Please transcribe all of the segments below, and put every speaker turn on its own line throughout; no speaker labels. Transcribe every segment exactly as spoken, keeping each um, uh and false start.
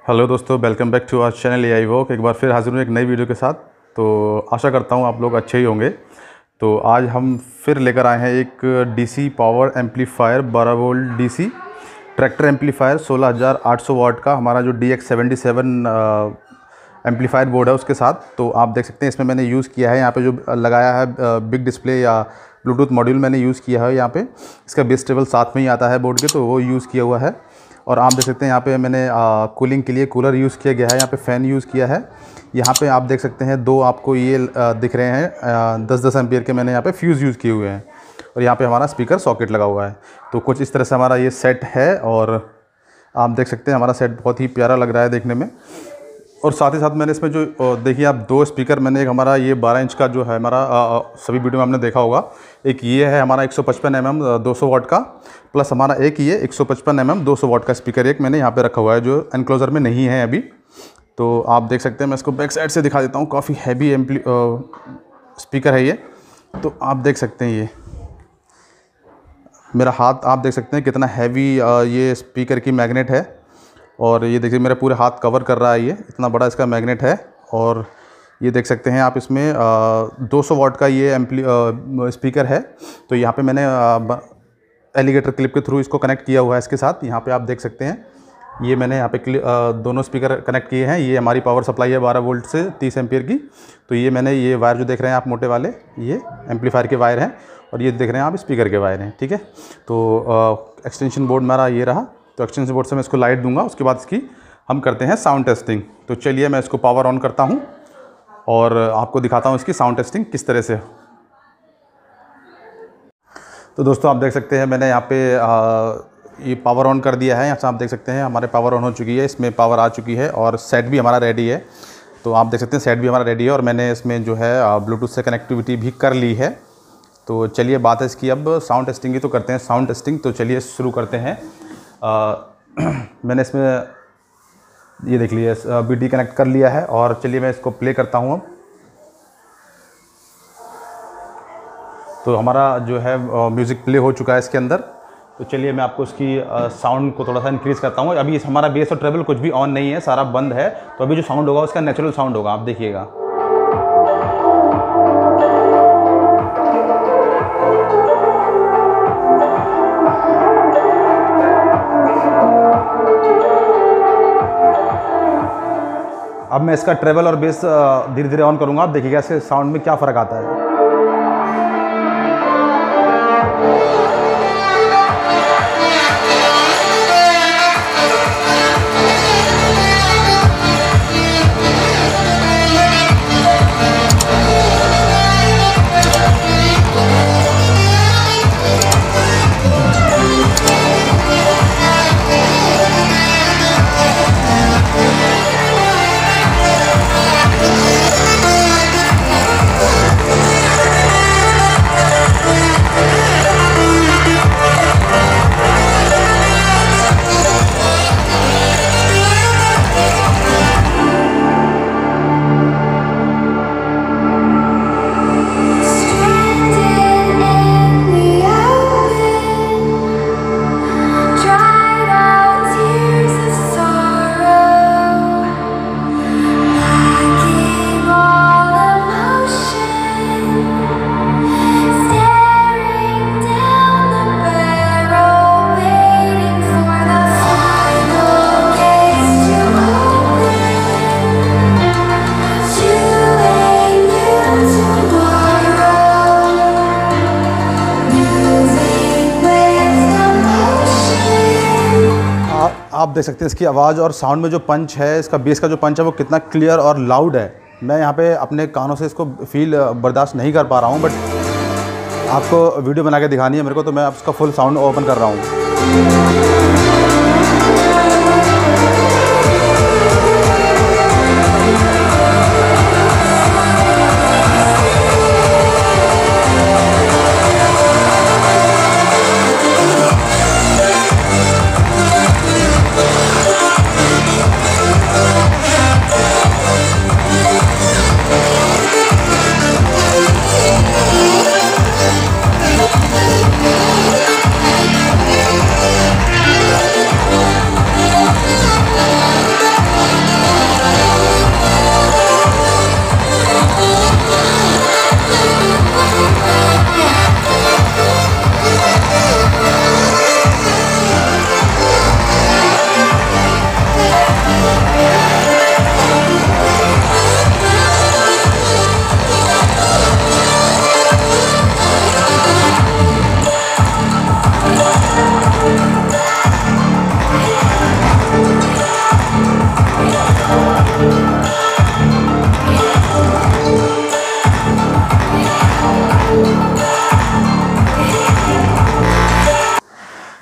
Hello दोस्तों, welcome back to our channel AI walk. एक बार फिर हाजिर हूँ एक नई वीडियो के साथ। तो आशा करता हूँ आप लोग अच्छे ही होंगे। तो आज हम फिर लेकर आए हैं एक डीसी पावर एम्पलीफायर, बारह वोल्ट डीसी ट्रैक्टर एम्पलीफायर सोलह हज़ार आठ सौ वाट का, हमारा जो D X seventy seven amplifier board है उसके साथ। तो आप देख सकते हैं इसमें मैंने यूज़ किया है, यहाँ पे जो लगाया है बिग डिस्प्ले या ब्लूटूथ मॉड्यूल मैंने यूज़ किया है। यहाँ पे इसका बेस टेबल साथ में ही आता है बोर्ड के, तो वो यूज़ किया हुआ है। और आप देख सकते हैं यहाँ पे मैंने आ, कूलिंग के लिए कूलर यूज़ किया गया है, यहाँ पे फ़ैन यूज़ किया है। यहाँ पे आप देख सकते हैं दो आपको ये आ, दिख रहे हैं दस दस एम्पियर के मैंने यहाँ पे फ्यूज़ यूज़ किए हुए हैं। और यहाँ पे हमारा स्पीकर सॉकेट लगा हुआ है। तो कुछ इस तरह से हमारा ये सेट है। और आप देख सकते हैं हमारा सेट बहुत ही प्यारा लग रहा है देखने में। और साथ ही साथ मैंने इसमें जो देखिए आप दो स्पीकर मैंने, एक हमारा ये बारह इंच का जो है हमारा आ, सभी वीडियो में आपने देखा होगा, एक ये है हमारा एक सौ पचपन एम एम दो सौ वाट का, प्लस हमारा एक ये एक सौ पचपन एम एम दो सौ वाट का स्पीकर एक मैंने यहाँ पे रखा हुआ है जो एनक्लोजर में नहीं है अभी। तो आप देख सकते हैं, मैं इसको बैक साइड से दिखा देता हूँ। काफ़ी हैवी एम्पली स्पीकर है ये। तो आप देख सकते हैं ये मेरा हाथ, आप देख सकते हैं कितना हैवी ये स्पीकर की मैग्नेट है। और ये देखिए मेरा पूरे हाथ कवर कर रहा है, ये इतना बड़ा इसका मैग्नेट है। और ये देख सकते हैं आप इसमें दो सौ वाट का ये एम्पली स्पीकर है। तो यहाँ पे मैंने एलिगेटर क्लिप के थ्रू इसको कनेक्ट किया हुआ है इसके साथ। यहाँ पे आप देख सकते हैं ये मैंने यहाँ पे आ, दोनों स्पीकर कनेक्ट किए हैं। ये हमारी पावर सप्लाई है बारह वोल्ट से तीस एम्पियर की। तो ये मैंने ये वायर जो देख रहे हैं आप मोटे वाले, ये एम्पलीफायर के वायर हैं। और ये देख रहे हैं आप स्पीकर के वायर हैं, ठीक है। तो एक्सटेंशन बोर्ड मेरा ये रहा। तो एक्सटेंशन बोर्ड से मैं इसको लाइट दूंगा, उसके बाद इसकी हम करते हैं साउंड टेस्टिंग। तो चलिए मैं इसको पावर ऑन करता हूं और आपको दिखाता हूं इसकी साउंड टेस्टिंग किस तरह से। तो दोस्तों आप देख सकते हैं मैंने यहाँ पे आ, ये पावर ऑन कर दिया है। यहाँ से आप देख सकते हैं हमारे पावर ऑन हो चुकी है, इसमें पावर आ चुकी है और सेट भी हमारा रेडी है। तो आप देख सकते हैं सेट भी हमारा रेडी है और मैंने इसमें जो है ब्लूटूथ से कनेक्टिविटी भी कर ली है। तो चलिए बात है इसकी अब साउंड टेस्टिंग की। तो करते हैं साउंड टेस्टिंग। तो चलिए शुरू करते हैं। आ, मैंने इसमें ये देख लिया बी डी कनेक्ट कर लिया है और चलिए मैं इसको प्ले करता हूँ अब। तो हमारा जो है म्यूज़िक प्ले हो चुका है इसके अंदर। तो चलिए मैं आपको इसकी साउंड को थोड़ा सा इंक्रीज़ करता हूँ। अभी हमारा बेस और ट्रेबल कुछ भी ऑन नहीं है, सारा बंद है। तो अभी जो साउंड होगा उसका नेचुरल साउंड होगा, आप देखिएगा। अब मैं इसका ट्रेवल और बेस धीरे धीरे ऑन करूंगा, आप देखिएगा इसके साउंड में क्या फ़र्क आता है। आप देख सकते हैं इसकी आवाज़ और साउंड में जो पंच है, इसका बेस का जो पंच है वो कितना क्लियर और लाउड है। मैं यहाँ पे अपने कानों से इसको फील बर्दाश्त नहीं कर पा रहा हूँ, बट आपको वीडियो बना के दिखानी है मेरे को, तो मैं उसका फुल साउंड ओपन कर रहा हूँ।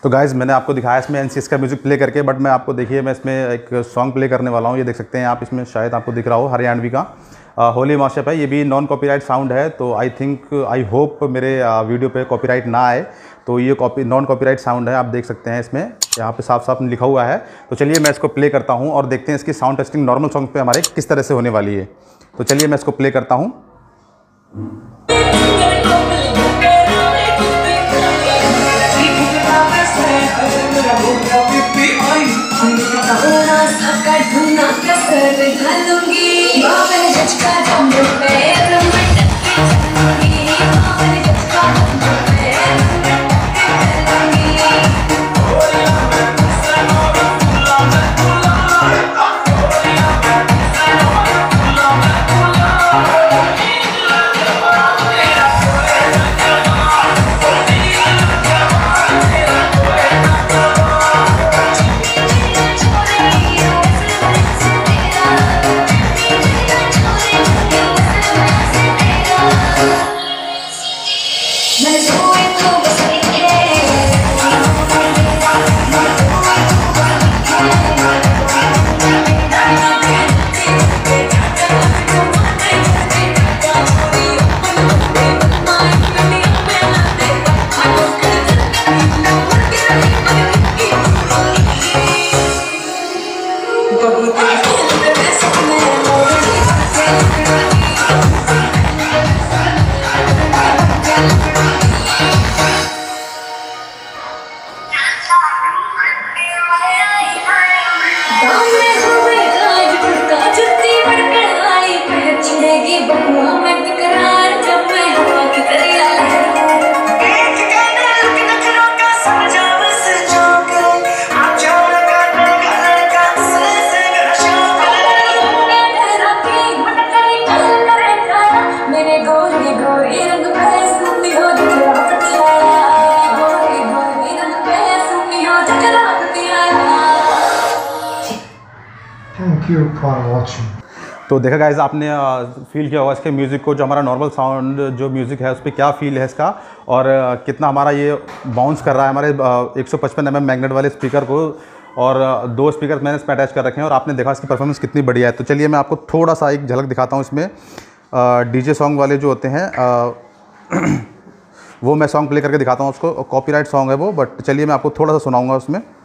तो गाइज़ मैंने आपको दिखाया इसमें एन सी एस का म्यूज़िक प्ले करके, बट मैं आपको देखिए मैं इसमें एक सॉन्ग प्ले करने वाला हूँ। ये देख सकते हैं आप, इसमें शायद आपको दिख रहा हो हरियाणवी का होली माशअप है। ये भी नॉन कॉपीराइट साउंड है, तो आई थिंक आई होप मेरे वीडियो पे कॉपीराइट ना आए। तो ये कॉपी नॉन कॉपीराइट साउंड है, आप देख सकते हैं इसमें यहाँ पे साफ साफ लिखा हुआ है। तो चलिए मैं इसको प्ले करता हूँ और देखते हैं इसकी साउंड टेस्टिंग नॉर्मल सॉन्ग पे हमारे किस तरह से होने वाली है। तो चलिए मैं इसको प्ले करता हूँ।
Thank you for watching.
तो देखा गाइस आपने फील किया होगा इसके म्यूज़िक को, जो हमारा नॉर्मल साउंड जो म्यूज़िक है उस पर क्या फ़ील है इसका, और कितना हमारा ये बाउंस कर रहा है हमारे एक सौ पचपन एम एम मैग्नेट वाले स्पीकर को, और दो स्पीकर मैंने इसमें अटैच कर रखे हैं, और आपने देखा इसकी परफॉर्मेंस कितनी बढ़िया है। तो चलिए मैं आपको थोड़ा सा एक झलक दिखाता हूँ इसमें। डीजे सॉन्ग वाले जो होते हैं वो मैं सॉन्ग प्ले करके दिखाता हूँ उसको, कॉपीराइट सॉन्ग है वो, बट चलिए मैं आपको थोड़ा सा सुनाऊँगा उसमें।